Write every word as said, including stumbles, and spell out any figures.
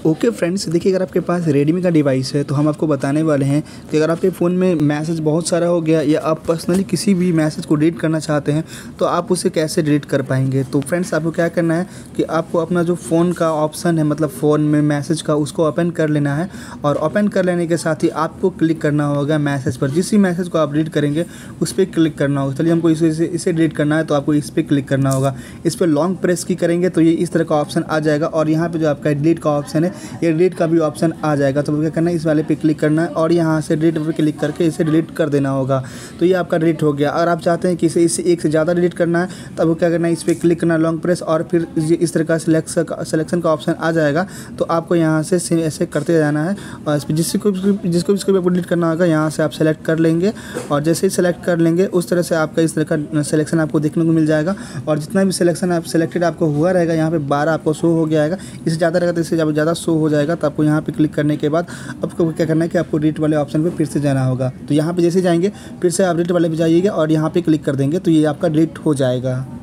Okay friends, देखिए अगर आपके पास रेडमी का डिवाइस है तो हम आपको बताने वाले हैं कि अगर आपके फ़ोन में मैसेज बहुत सारा हो गया या आप पर्सनली किसी भी मैसेज को डिलीट करना चाहते हैं तो आप उसे कैसे डिलीट कर पाएंगे। तो फ्रेंड्स, आपको क्या करना है कि आपको अपना जो फ़ोन का ऑप्शन है, मतलब फ़ोन में मैसेज का, उसको ओपन कर लेना है और ओपन कर लेने के साथ ही आपको क्लिक करना होगा मैसेज पर। जिस भी मैसेज को आप डिलीट करेंगे उस पर क्लिक करना होगा। चलिए, हमको इसे इसे, इसे डिलीट करना है तो आपको इस पर क्लिक करना होगा। इस पर लॉन्ग प्रेस की करेंगे तो ये इस तरह का ऑप्शन आ जाएगा और यहाँ पर जो आपका डिलीट का ऑप्शन है, ये डिलीट का भी ऑप्शन आ जाएगा। तो क्या करना है, इस वाले पे क्लिक करना है और यहाँ से डिलीट पे क्लिक करके इसे डिलीट कर देना होगा। तो ये आपका डिलीट हो गया। अगर आप चाहते हैं कि इसे इससे एक से ज़्यादा डिलीट करना है तो आपको क्या करना है, इस पर क्लिक करना है लॉन्ग प्रेस और फिर इस तरह का सिलेक्शन का ऑप्शन आ जाएगा। तो आपको यहाँ से ऐसे करते जाना है और इस पर जिसको जिसको जिसको भी आपको डिलीट करना होगा यहाँ से आप सेलेक्ट कर लेंगे और जैसे ही सेलेक्ट कर लेंगे उस तरह से आपका इस तरह का सिलेक्शन आपको देखने को मिल जाएगा। और जितना भी सिलेक्शन आप सेलेक्टेड आपको हुआ रहेगा यहाँ पे बारह आपको शो हो गया है। इससे ज़्यादा रहेगा तो इससे ज़्यादा शो हो जाएगा। तो आपको यहाँ पे क्लिक करने के बाद आपको क्या करना है कि आपको डिलीट वाले ऑप्शन पे फिर से जाना होगा। तो यहाँ पे जैसे जाएंगे फिर से आप डिलीट वाले पे जाइएगा और यहाँ पे क्लिक कर देंगे तो ये आपका डिलीट हो जाएगा।